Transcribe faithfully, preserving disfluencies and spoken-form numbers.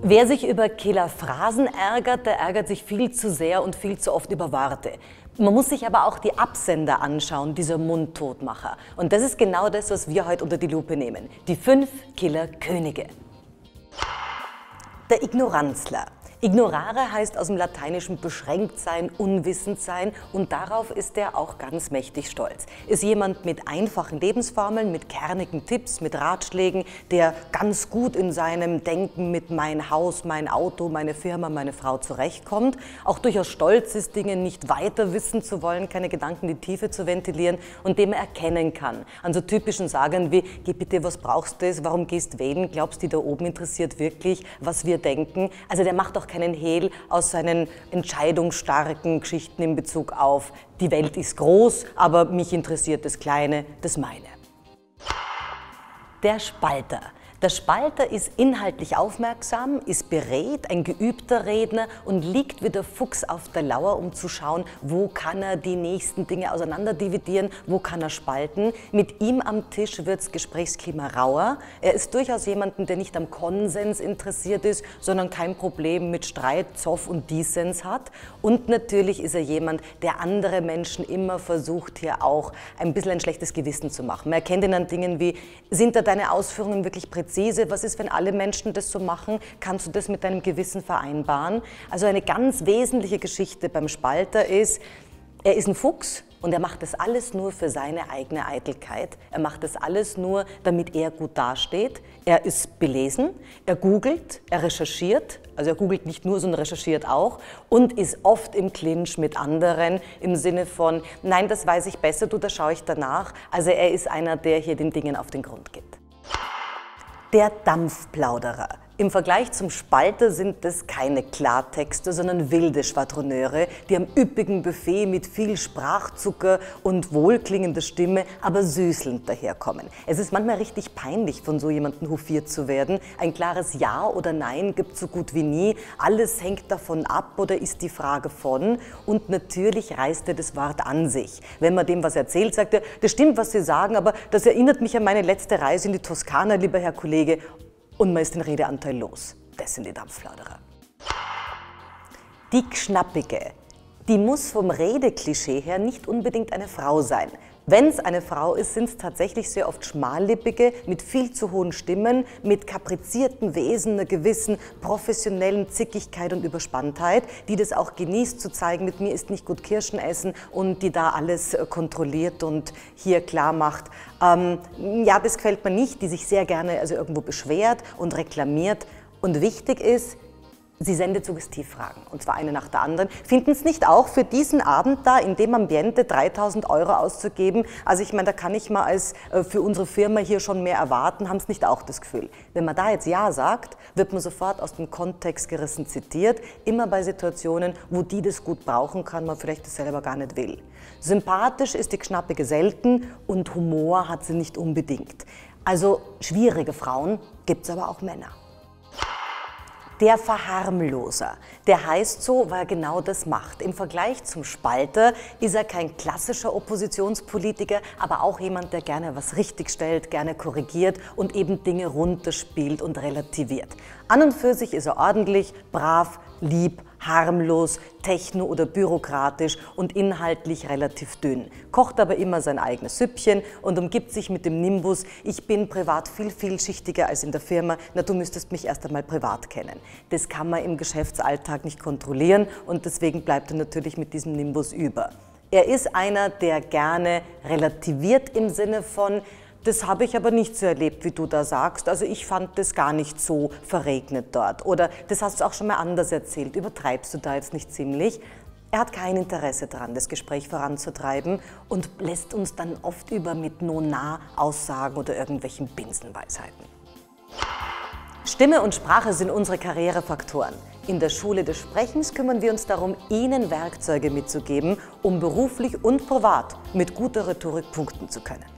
Wer sich über Killerphrasen ärgert, der ärgert sich viel zu sehr und viel zu oft über Worte. Man muss sich aber auch die Absender anschauen, dieser Mundtotmacher. Und das ist genau das, was wir heute unter die Lupe nehmen. Die fünf Killerkönige. Der Ignoranzler. Ignorare heißt aus dem Lateinischen beschränkt sein, unwissend sein, und darauf ist er auch ganz mächtig stolz. Ist jemand mit einfachen Lebensformeln, mit kernigen Tipps, mit Ratschlägen, der ganz gut in seinem Denken mit mein Haus, mein Auto, meine Firma, meine Frau zurechtkommt, auch durchaus stolz ist, Dinge nicht weiter wissen zu wollen, keine Gedanken in die Tiefe zu ventilieren, und dem er erkennen kann. An so typischen Sagen wie, geh bitte, was brauchst du, warum gehst wählen, glaubst du, die da oben interessiert wirklich, was wir denken? Also der macht auch keinen Hehl aus seinen entscheidungsstarken Geschichten in Bezug auf, die Welt ist groß, aber mich interessiert das Kleine, das meine. Der Spalter. Der Spalter ist inhaltlich aufmerksam, ist beredt, ein geübter Redner und liegt wie der Fuchs auf der Lauer, um zu schauen, wo kann er die nächsten Dinge auseinanderdividieren, wo kann er spalten. Mit ihm am Tisch wird das Gesprächsklima rauer. Er ist durchaus jemanden, der nicht am Konsens interessiert ist, sondern kein Problem mit Streit, Zoff und Dissens hat. Und natürlich ist er jemand, der andere Menschen immer versucht, hier auch ein bisschen ein schlechtes Gewissen zu machen. Man erkennt ihn an Dingen wie, sind da deine Ausführungen wirklich präzise? Was ist, wenn alle Menschen das so machen? Kannst du das mit deinem Gewissen vereinbaren? Also eine ganz wesentliche Geschichte beim Spalter ist, er ist ein Fuchs und er macht das alles nur für seine eigene Eitelkeit. Er macht das alles nur, damit er gut dasteht. Er ist belesen, er googelt, er recherchiert, also er googelt nicht nur, sondern recherchiert auch, und ist oft im Clinch mit anderen im Sinne von, nein, das weiß ich besser, du, da schaue ich danach. Also er ist einer, der hier den Dingen auf den Grund geht. Der Dampfplauderer. Im Vergleich zum Spalter sind das keine Klartexte, sondern wilde Schwadroneure, die am üppigen Buffet mit viel Sprachzucker und wohlklingender Stimme, aber süßelnd daherkommen. Es ist manchmal richtig peinlich, von so jemandem hofiert zu werden. Ein klares Ja oder Nein gibt so gut wie nie. Alles hängt davon ab oder ist die Frage von. Und natürlich reißt er das Wort an sich. Wenn man dem was erzählt, sagt er, das stimmt, was Sie sagen, aber das erinnert mich an meine letzte Reise in die Toskana, lieber Herr Kollege. Und man ist den Redeanteil los. Das sind die Dampfplauderer. Die Gschnappige. Die muss vom Redeklischee her nicht unbedingt eine Frau sein. Wenn es eine Frau ist, sind es tatsächlich sehr oft Schmallippige mit viel zu hohen Stimmen, mit kaprizierten Wesen, einer gewissen professionellen Zickigkeit und Überspanntheit, die das auch genießt zu zeigen, mit mir ist nicht gut Kirschen essen, und die da alles kontrolliert und hier klar macht, ähm, ja, das gefällt mir nicht, die sich sehr gerne also irgendwo beschwert und reklamiert. Und wichtig ist, sie sendet Suggestivfragen, und zwar eine nach der anderen. Finden es nicht auch, für diesen Abend da in dem Ambiente dreitausend Euro auszugeben? Also ich meine, da kann ich mal als äh, für unsere Firma hier schon mehr erwarten, haben es nicht auch das Gefühl. Wenn man da jetzt Ja sagt, wird man sofort aus dem Kontext gerissen zitiert, immer bei Situationen, wo die das gut brauchen kann, man vielleicht das selber gar nicht will. Sympathisch ist die Gschnappige selten und Humor hat sie nicht unbedingt. Also schwierige Frauen gibt es aber auch Männer. Der Verharmloser. Der heißt so, weil er genau das macht. Im Vergleich zum Spalter ist er kein klassischer Oppositionspolitiker, aber auch jemand, der gerne was richtigstellt, gerne korrigiert und eben Dinge runterspielt und relativiert. An und für sich ist er ordentlich, brav, lieb, harmlos, techno- oder bürokratisch und inhaltlich relativ dünn. Kocht aber immer sein eigenes Süppchen und umgibt sich mit dem Nimbus, ich bin privat viel vielschichtiger als in der Firma, na, du müsstest mich erst einmal privat kennen. Das kann man im Geschäftsalltag nicht kontrollieren, und deswegen bleibt er natürlich mit diesem Nimbus über. Er ist einer, der gerne relativiert im Sinne von, das habe ich aber nicht so erlebt, wie du da sagst. Also ich fand das gar nicht so verregnet dort. Oder das hast du auch schon mal anders erzählt. Übertreibst du da jetzt nicht ziemlich? Er hat kein Interesse daran, das Gespräch voranzutreiben, und lässt uns dann oft über mit Nona-Aussagen oder irgendwelchen Binsenweisheiten. Stimme und Sprache sind unsere Karrierefaktoren. In der Schule des Sprechens kümmern wir uns darum, Ihnen Werkzeuge mitzugeben, um beruflich und privat mit guter Rhetorik punkten zu können.